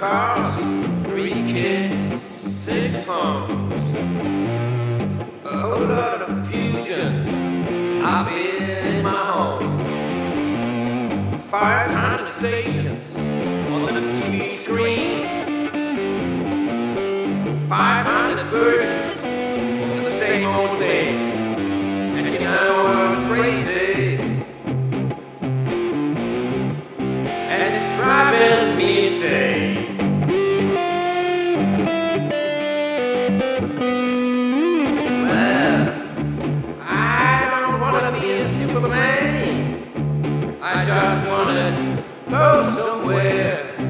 cars, 3 kids, 6 phones, a whole lot of confusion up in my home. 500 stations on the TV screen, 500 versions of the same old thing, and you know it's crazy, and it's driving me insane. Well, I don't want to be a Superman, I just want to go somewhere